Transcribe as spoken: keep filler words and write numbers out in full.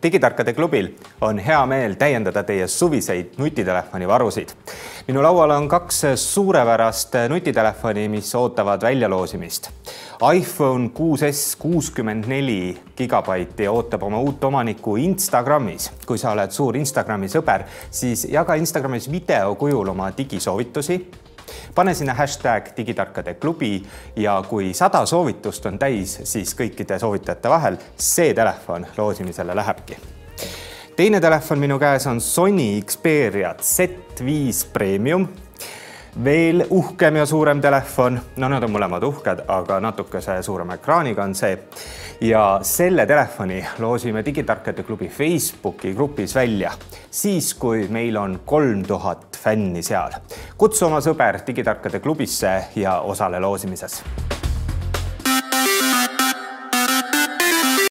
Digitarkade klubil on hea meel täiendada teie suviseid nutitelefoni varusid. Minu laual on kaks suurepärast nutitelefoni, mis ootavad väljaloosimist. iPhone kuus S kuuskümmend neli gigabaiti ootab oma uut omanikku Instagramis. Kui sa oled suur Instagrami sõber, siis jaga Instagramis video kujul oma digisoovitusi. Pane sinna hashtag Digitarkade klubi ja kui sada soovitust on täis, siis kõikide soovitajate vahel see telefon loosimisele lähebki. Teine telefon minu käes on Sony Xperia Z viis Premium. Veel uhkem ja suurem telefon. No nad on mõlemad uhked, aga natukese suurema ekraaniga on see. Ja selle telefoni loosime Digitarkade klubi Facebooki grupis välja. Siis, kui meil on kolm tuhat fänni seal. Kutsu oma sõber Digitarkade klubisse ja osale loosimises.